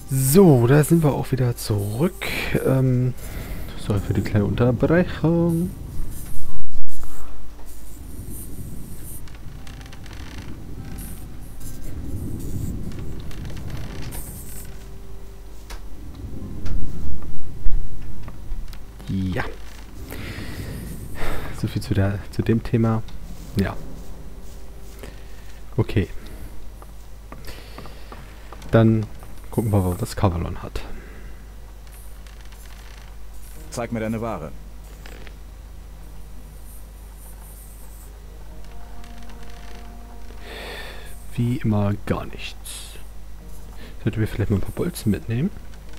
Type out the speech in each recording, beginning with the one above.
So, da sind wir auch wieder zurück. Sorry für die kleine Unterbrechung. Ja. So viel zu dem Thema. Ja. Okay. Dann gucken wir mal, was Kavallon hat. Zeig mir deine Ware. Wie immer gar nichts. Sollten wir vielleicht mal ein paar Bolzen mitnehmen?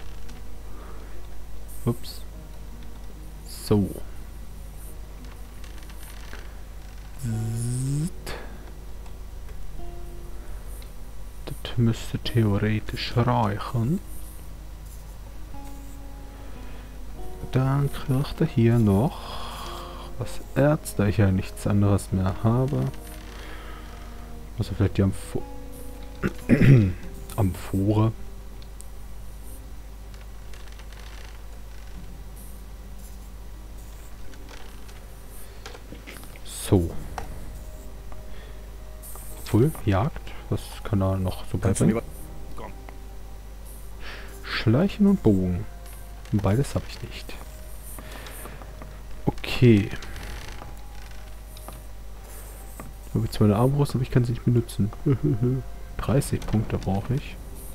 Ups. So. Das müsste theoretisch reichen. Dann kriegt er hier noch das Erz, da ich ja nichts anderes mehr habe. Also vielleicht die Amphore. So. Obwohl, Jagd. Was kann er noch so beibringen? Schleichen und Bogen. Beides habe ich nicht. Okay. Ich habe zwar eine Armbrust, aber ich kann sie nicht benutzen. 30 Punkte brauche ich.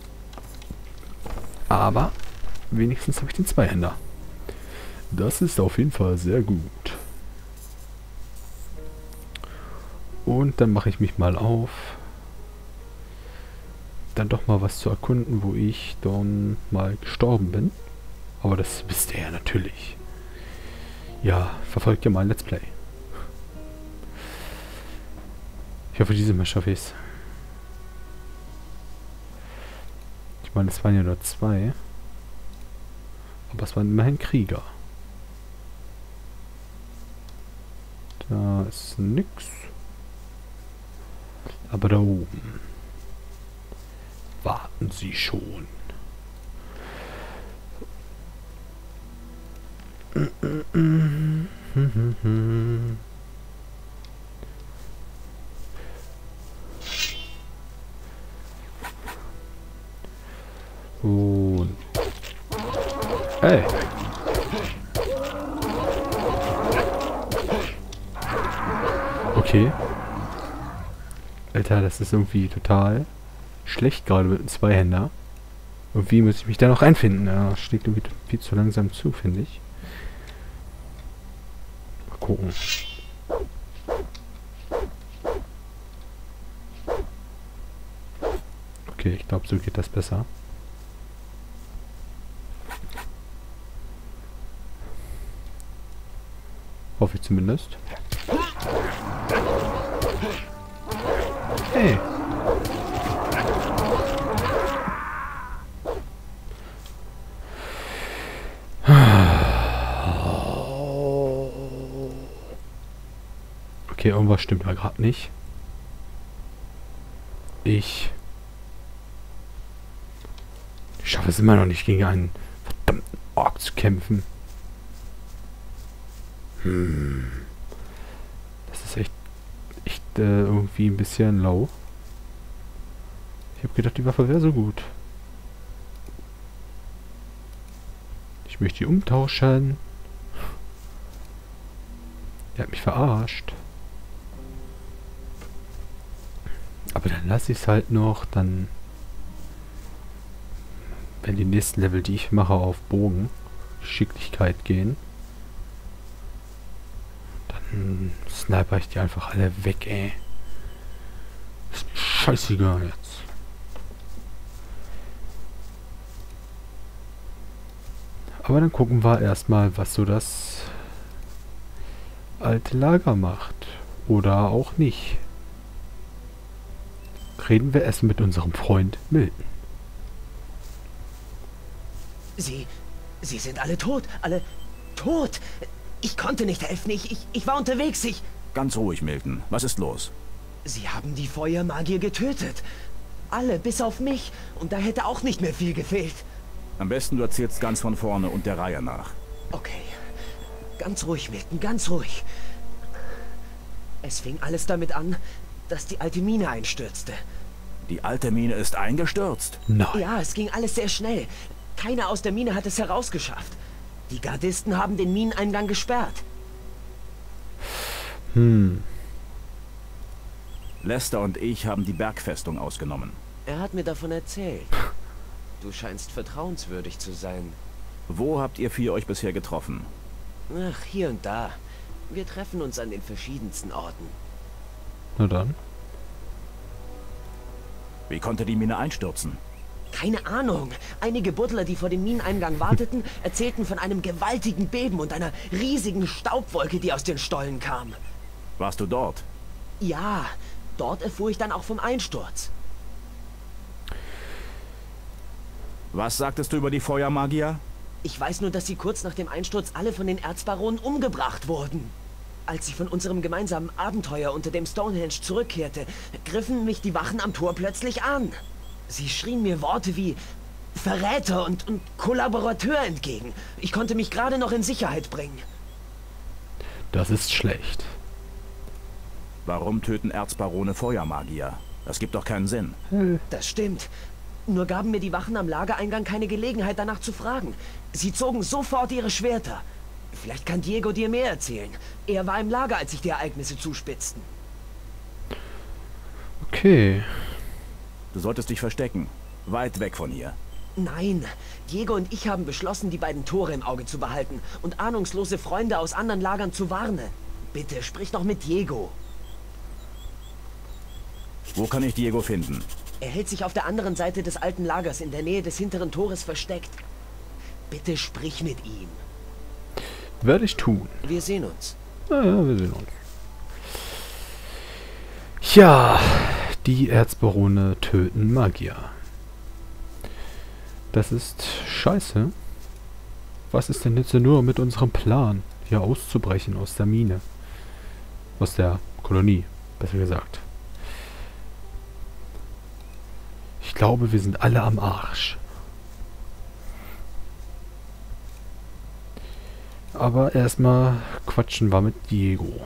Aber wenigstens habe ich den Zweihänder. Das ist auf jeden Fall sehr gut. Und dann mache ich mich mal auf, dann doch mal was zu erkunden, wo ich dann mal gestorben bin. Aber das wisst ihr ja natürlich. Ja, verfolgt ja mein Let's Play. Ich hoffe, diese Mal schaffe ich es. Ich meine, es waren ja nur 2. Aber es waren immerhin Krieger. Da ist nix. Aber da oben warten sie schon. Und hey. Okay. Alter, das ist irgendwie total schlecht gerade mit einem Zweihänder. Irgendwie muss ich mich da noch reinfinden. Ja, schlägt irgendwie viel zu langsam zu, finde ich. Mal gucken. Okay, ich glaube, so geht das besser. Hoffe ich zumindest. Hey. Okay, irgendwas stimmt da gerade nicht. Ich schaffe es immer noch nicht, gegen einen verdammten Ork zu kämpfen. Das ist echt irgendwie ein bisschen low. Ich habe gedacht, die Waffe wäre so gut. Ich möchte die umtauschen. Er hat mich verarscht. Aber dann lasse ich es halt noch. Dann, wenn die nächsten Level, die ich mache, auf Bogen, Geschicklichkeit gehen, dann sniper ich die einfach alle weg, ey. Ist mir scheißegal jetzt. Aber dann gucken wir erstmal, was so das alte Lager macht. Oder auch nicht. Reden wir erst mit unserem Freund Milton. Sie sind alle tot. Alle tot. Ich konnte nicht helfen. Ich war unterwegs. Ganz ruhig, Milton. Was ist los? Sie haben die Feuermagier getötet. Alle, bis auf mich. Und da hätte auch nicht mehr viel gefehlt. Am besten du erzählst ganz von vorne und der Reihe nach. Okay. Ganz ruhig, Milton, ganz ruhig. Es fing alles damit an, dass die alte Mine einstürzte. Die alte Mine ist eingestürzt. Nein. Ja, es ging alles sehr schnell. Keiner aus der Mine hat es herausgeschafft. Die Gardisten haben den Mineneingang gesperrt. Lester und ich haben die Bergfestung ausgenommen. Er hat mir davon erzählt. Du scheinst vertrauenswürdig zu sein. Wo habt ihr vier euch bisher getroffen? Ach, hier und da. Wir treffen uns an den verschiedensten Orten. Na dann. Wie konnte die Mine einstürzen? Keine Ahnung. Einige Buddler, die vor dem Mineneingang warteten, erzählten von einem gewaltigen Beben und einer riesigen Staubwolke, die aus den Stollen kam. Warst du dort? Ja, dort erfuhr ich dann auch vom Einsturz. Was sagtest du über die Feuermagier? Ich weiß nur, dass sie kurz nach dem Einsturz alle von den Erzbaronen umgebracht wurden. Als ich von unserem gemeinsamen Abenteuer unter dem Stonehenge zurückkehrte, griffen mich die Wachen am Tor plötzlich an. Sie schrien mir Worte wie Verräter und Kollaborateur entgegen. Ich konnte mich gerade noch in Sicherheit bringen. Das ist schlecht. Warum töten Erzbarone Feuermagier? Das gibt doch keinen Sinn. Das stimmt. Nur gaben mir die Wachen am Lagereingang keine Gelegenheit, danach zu fragen. Sie zogen sofort ihre Schwerter. Vielleicht kann Diego dir mehr erzählen. Er war im Lager, als sich die Ereignisse zuspitzten. Okay. Du solltest dich verstecken. Weit weg von hier. Nein, Diego und ich haben beschlossen, die beiden Tore im Auge zu behalten und ahnungslose Freunde aus anderen Lagern zu warnen. Bitte, sprich doch mit Diego. Wo kann ich Diego finden? Er hält sich auf der anderen Seite des alten Lagers in der Nähe des hinteren Tores versteckt. Bitte sprich mit ihm. Werde ich tun. Wir sehen uns. Naja, wir sehen uns. Ja, die Erzbarone töten Magier. Das ist scheiße. Was ist denn jetzt nur mit unserem Plan, hier auszubrechen aus der Mine? Aus der Kolonie, besser gesagt. Ich glaube, wir sind alle am Arsch. Aber erstmal quatschen wir mit Diego.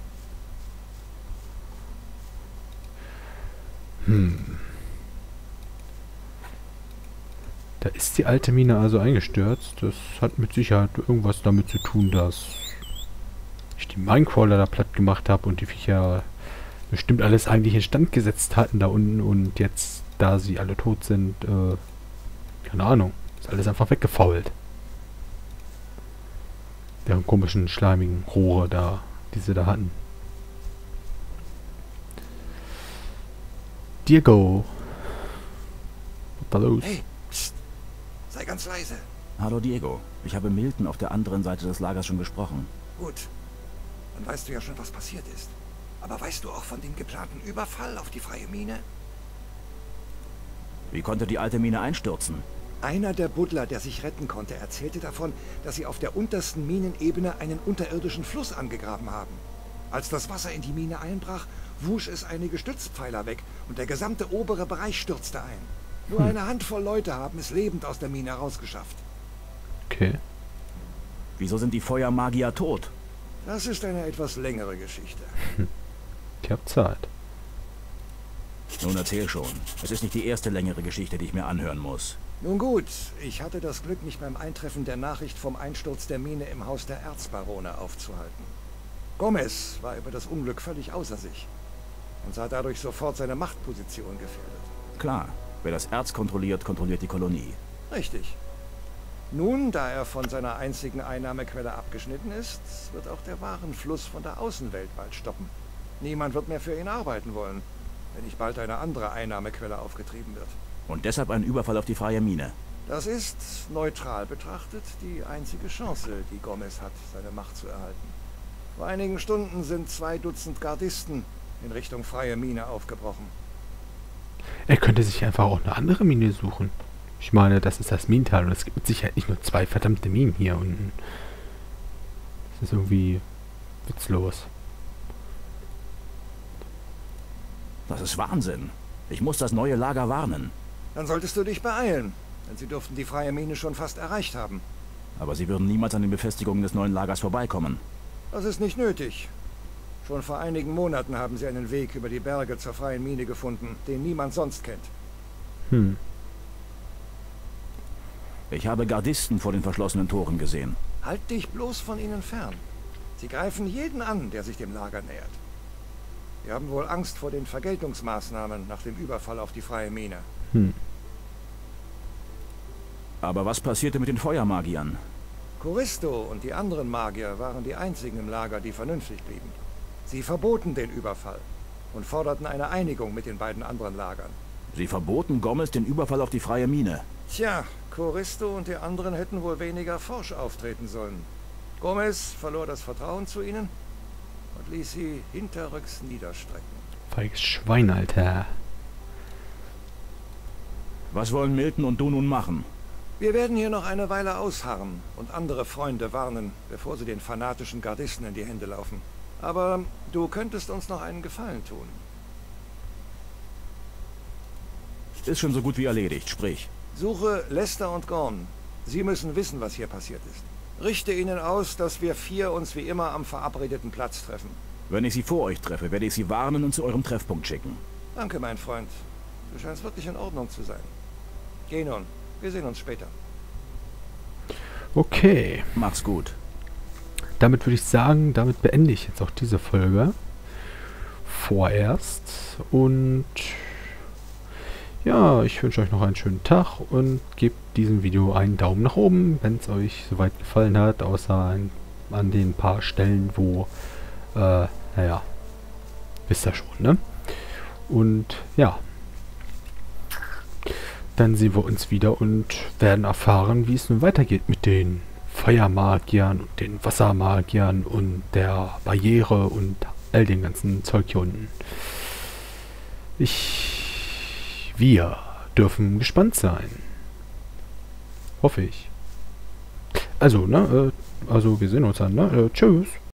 Da ist die alte Mine also eingestürzt. Das hat mit Sicherheit irgendwas damit zu tun, dass ich die Minecrawler da platt gemacht habe und die Viecher bestimmt alles eigentlich instand gesetzt hatten da unten und jetzt, da sie alle tot sind, keine Ahnung, ist alles einfach weggefault. Deren komischen, schleimigen Rohre da, die sie da hatten. Diego. Was da los? Hey, psst. Sei ganz leise. Hallo Diego. Ich habe Milton auf der anderen Seite des Lagers schon gesprochen. Gut. Dann weißt du ja schon, was passiert ist. Aber weißt du auch von dem geplanten Überfall auf die freie Mine? Wie konnte die alte Mine einstürzen? Einer der Buddler, der sich retten konnte, erzählte davon, dass sie auf der untersten Minenebene einen unterirdischen Fluss angegraben haben. Als das Wasser in die Mine einbrach, wusch es einige Stützpfeiler weg und der gesamte obere Bereich stürzte ein. Nur eine Handvoll Leute haben es lebend aus der Mine herausgeschafft. Okay. Wieso sind die Feuermagier tot? Das ist eine etwas längere Geschichte. Ich hab Zeit. Nun erzähl schon. Es ist nicht die erste längere Geschichte, die ich mir anhören muss. Nun gut, ich hatte das Glück, mich beim Eintreffen der Nachricht vom Einsturz der Mine im Haus der Erzbarone aufzuhalten. Gomez war über das Unglück völlig außer sich und sah dadurch sofort seine Machtposition gefährdet. Klar, wer das Erz kontrolliert, kontrolliert die Kolonie. Richtig. Nun, da er von seiner einzigen Einnahmequelle abgeschnitten ist, wird auch der Warenfluss von der Außenwelt bald stoppen. Niemand wird mehr für ihn arbeiten wollen, wenn nicht bald eine andere Einnahmequelle aufgetrieben wird. Und deshalb ein Überfall auf die freie Mine. Das ist, neutral betrachtet, die einzige Chance, die Gomez hat, seine Macht zu erhalten. Vor einigen Stunden sind 2 Dutzend Gardisten in Richtung freie Mine aufgebrochen. Er könnte sich einfach auch eine andere Mine suchen. Ich meine, das ist das Minental und es gibt mit Sicherheit nicht nur 2 verdammte Minen hier unten. Das ist irgendwie witzlos. Das ist Wahnsinn. Ich muss das neue Lager warnen. Dann solltest du dich beeilen, denn sie dürften die freie Mine schon fast erreicht haben. Aber sie würden niemals an den Befestigungen des neuen Lagers vorbeikommen. Das ist nicht nötig. Schon vor einigen Monaten haben sie einen Weg über die Berge zur freien Mine gefunden, den niemand sonst kennt. Ich habe Gardisten vor den verschlossenen Toren gesehen. Halt dich bloß von ihnen fern. Sie greifen jeden an, der sich dem Lager nähert. Sie haben wohl Angst vor den Vergeltungsmaßnahmen nach dem Überfall auf die freie Mine. Aber was passierte mit den Feuermagiern? Choristo und die anderen Magier waren die einzigen im Lager, die vernünftig blieben. Sie verboten den Überfall und forderten eine Einigung mit den beiden anderen Lagern. Sie verboten Gomez den Überfall auf die freie Mine. Tja, Choristo und die anderen hätten wohl weniger forsch auftreten sollen. Gomez verlor das Vertrauen zu ihnen und ließ sie hinterrücks niederstrecken. Feiges Schwein, Alter. Was wollen Milton und du nun machen? Wir werden hier noch eine Weile ausharren und andere Freunde warnen, bevor sie den fanatischen Gardisten in die Hände laufen. Aber du könntest uns noch einen Gefallen tun. Ist schon so gut wie erledigt, sprich. Suche Lester und Gorn. Sie müssen wissen, was hier passiert ist. Richte ihnen aus, dass wir 4 uns wie immer am verabredeten Platz treffen. Wenn ich sie vor euch treffe, werde ich sie warnen und zu eurem Treffpunkt schicken. Danke, mein Freund. Du scheinst wirklich in Ordnung zu sein. Geh nun. Wir sehen uns später. Okay. Mach's gut. Damit würde ich sagen, damit beende ich jetzt auch diese Folge. Vorerst. Und ja, ich wünsche euch noch einen schönen Tag und gebt diesem Video einen Daumen nach oben, wenn es euch soweit gefallen hat, außer an den paar Stellen, wo, naja, wisst ihr schon, ne? Und ja, dann sehen wir uns wieder und werden erfahren, wie es nun weitergeht mit den Feuermagiern und den Wassermagiern und der Barriere und all dem ganzen Zeug hier unten. Wir dürfen gespannt sein. Hoffe ich. Also, ne? Also, wir sehen uns dann, ne? Tschüss.